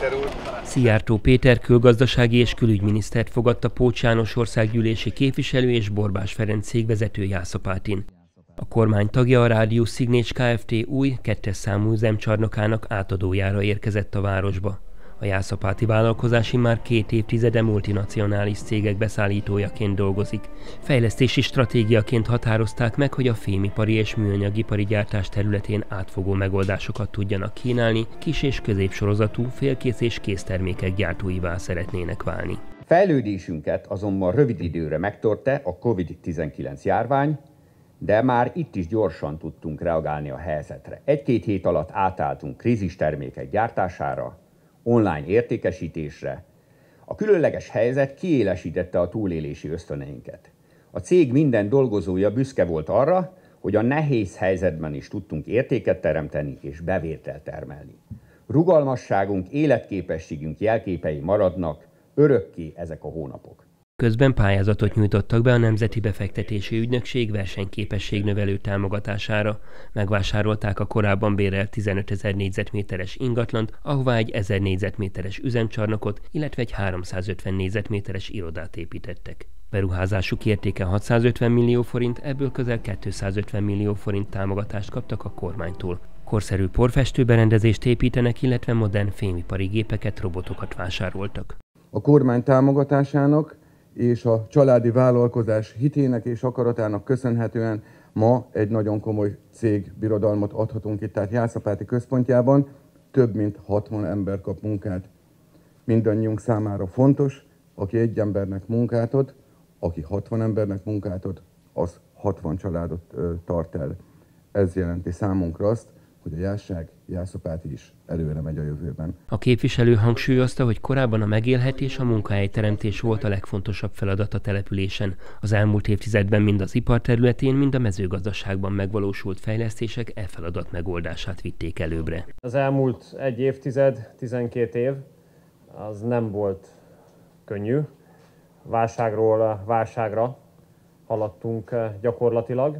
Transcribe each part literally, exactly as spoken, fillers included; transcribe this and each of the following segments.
miniszter úr! Szijjártó Péter külgazdasági és külügyminisztert fogadta Pócs János országgyűlési képviselő és Borbás Ferenc cégvezető Jászapátin. A kormány tagja a Radius Signature Kft. Új, kettes számú üzemcsarnokának átadójára érkezett a városba. A jászapáti vállalkozás immár két évtizede multinacionális cégek beszállítójaként dolgozik. Fejlesztési stratégiaként határozták meg, hogy a fémipari és műanyagipari gyártás területén átfogó megoldásokat tudjanak kínálni, kis- és középsorozatú, félkész és késztermékek gyártóivá szeretnének válni. Fejlődésünket azonban rövid időre megtörte a kovid tizenkilenc járvány, de már itt is gyorsan tudtunk reagálni a helyzetre. Egy-két hét alatt átálltunk krízistermékek gyártására, online értékesítésre. A különleges helyzet kiélesítette a túlélési ösztöneinket. A cég minden dolgozója büszke volt arra, hogy a nehéz helyzetben is tudtunk értéket teremteni és bevételt termelni. Rugalmasságunk, életképességünk jelképei maradnak örökké ezek a hónapok. Közben pályázatot nyújtottak be a Nemzeti Befektetési Ügynökség versenyképességnövelő támogatására. Megvásárolták a korábban bérelt tizenötezer négyzetméteres ingatlant, ahová egy ezer négyzetméteres üzemcsarnokot, illetve egy háromszázötven négyzetméteres irodát építettek. Beruházásuk értéke hatszázötven millió forint, ebből közel kétszázötven millió forint támogatást kaptak a kormánytól. Korszerű porfestőberendezést építenek, illetve modern fémipari gépeket, robotokat vásároltak. A kormány támogatásának és a családi vállalkozás hitének és akaratának köszönhetően ma egy nagyon komoly cégbirodalmat adhatunk itt, tehát Jászapáti központjában több mint hatvan ember kap munkát. Mindannyiunk számára fontos, aki egy embernek munkát ad, aki hatvan embernek munkát ad, az hatvan családot ö, tart el. Ez jelenti számunkra azt, hogy a Jászság, Jászapáti is előre megy a jövőben. A képviselő hangsúlyozta, hogy korábban a megélhetés, a munkahelyteremtés volt a legfontosabb feladat a településen. Az elmúlt évtizedben mind az ipar területén, mind a mezőgazdaságban megvalósult fejlesztések e feladat megoldását vitték előbbre. Az elmúlt egy évtized, tizenkét év, az nem volt könnyű. Válságról válságra haladtunk gyakorlatilag,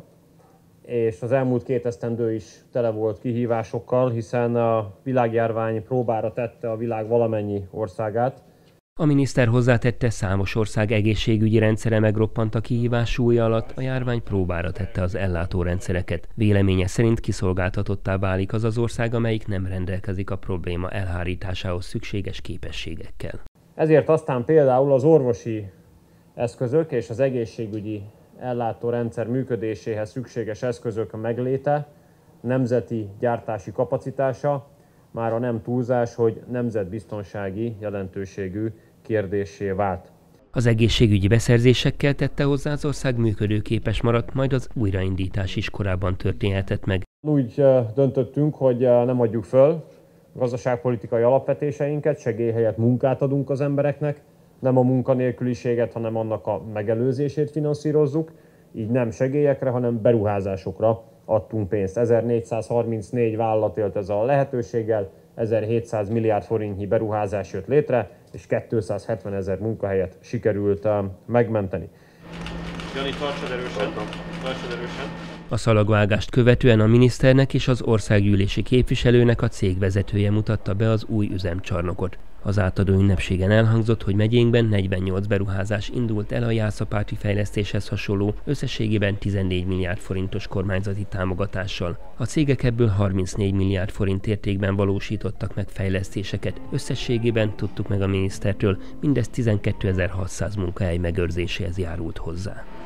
és az elmúlt két esztendő is tele volt kihívásokkal, hiszen a világjárvány próbára tette a világ valamennyi országát. A miniszter hozzátette, számos ország egészségügyi rendszere megroppant a kihívás súlya alatt, a járvány próbára tette az ellátórendszereket. Véleménye szerint kiszolgáltatottá válik az az ország, amelyik nem rendelkezik a probléma elhárításához szükséges képességekkel. Ezért aztán például az orvosi eszközök és az egészségügyi ellátórendszer működéséhez szükséges eszközök megléte, nemzeti gyártási kapacitása mára nem túlzás, hogy nemzetbiztonsági jelentőségű kérdéssé vált. Az egészségügyi beszerzésekkel tette hozzá, az ország működőképes maradt, majd az újraindítás is korábban történhetett meg. Úgy döntöttünk, hogy nem adjuk föl gazdaságpolitikai alapvetéseinket, segély helyett munkát adunk az embereknek, nem a munkanélküliséget, hanem annak a megelőzését finanszírozzuk, így nem segélyekre, hanem beruházásokra adtunk pénzt. ezernégyszázharmincnégy vállalat élt ezzel a lehetőséggel, ezerhétszáz milliárd forintnyi beruházás jött létre, és kétszázhetvenezer munkahelyet sikerült megmenteni. Jani, tartsad erősen, tartsad erősen. A szalagvágást követően a miniszternek és az országgyűlési képviselőnek a cég vezetője mutatta be az új üzemcsarnokot. Az átadó ünnepségen elhangzott, hogy megyénkben negyvennyolc beruházás indult el a jászapáti fejlesztéshez hasonló, összességében tizennégy milliárd forintos kormányzati támogatással. A cégek ebből harmincnégy milliárd forint értékben valósítottak meg fejlesztéseket. Összességében, tudtuk meg a minisztertől, mindez tizenkétezer-hatszáz munkahely megőrzéséhez járult hozzá.